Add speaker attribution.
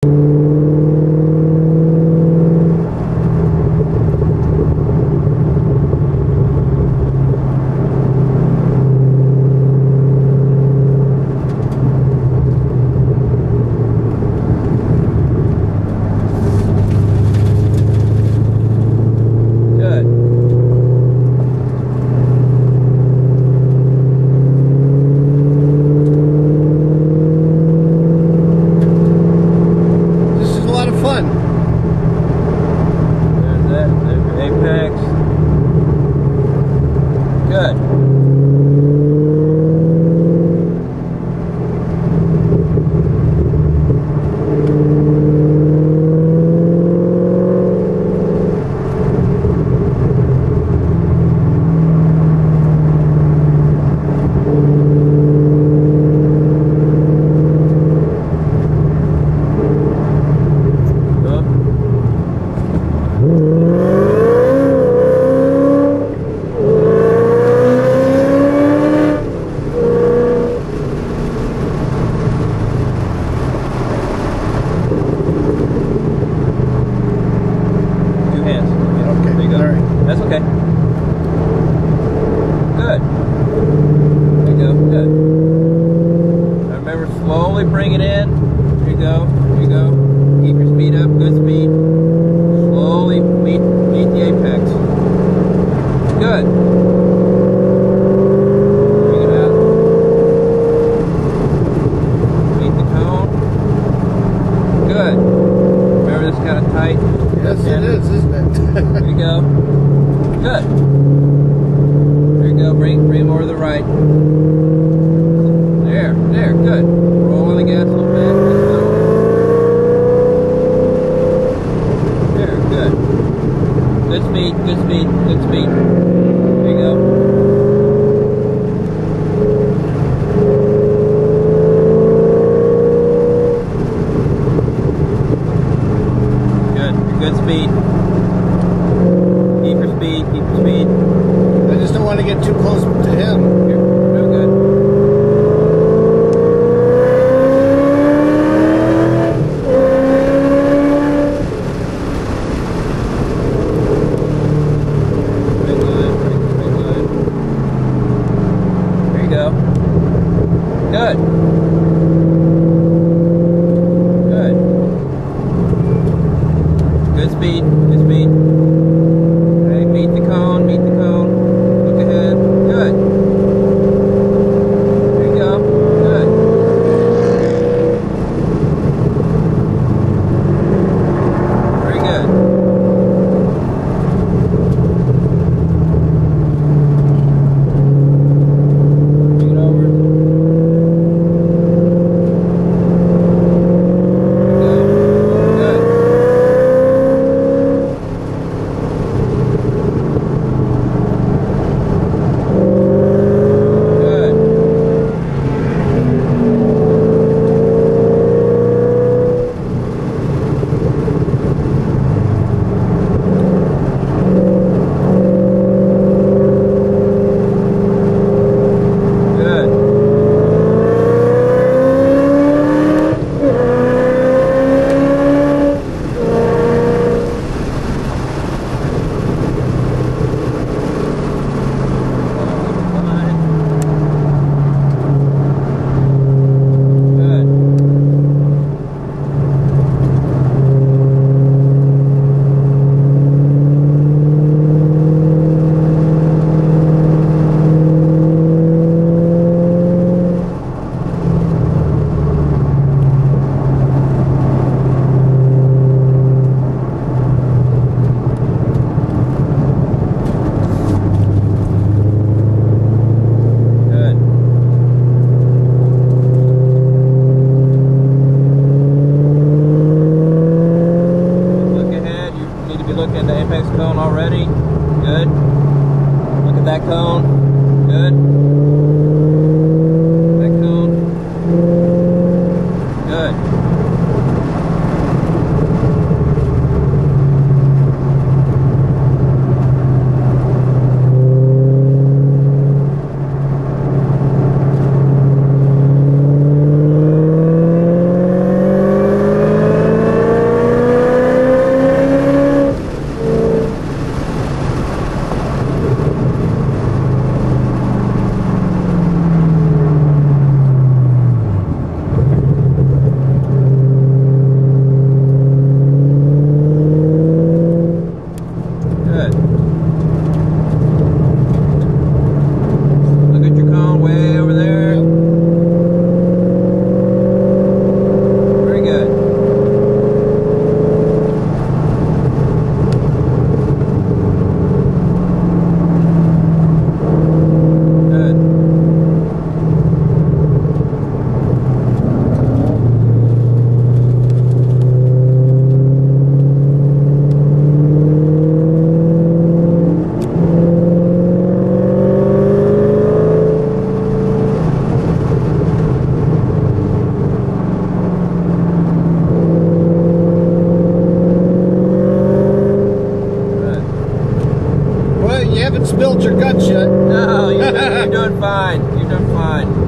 Speaker 1: That's okay. Good. There you go. Good. Now remember, slowly bring it in. There you go. There you go. Keep your speed up. Good speed. Slowly meet the apex. Good. Bring it out. Meet the cone. Good. Remember, this is kind of tight.
Speaker 2: Yes, it is, isn't it?
Speaker 1: There you go. Good. There you go. Bring more to the right. There. Good. Roll on the gas a little bit. There. Good. Good speed. Good speed. Good speed. There you go. Good. Good speed. Keep your speed. I just don't want to get too close to him.
Speaker 2: held your gut shut.
Speaker 1: No, you're doing fine. You're doing fine.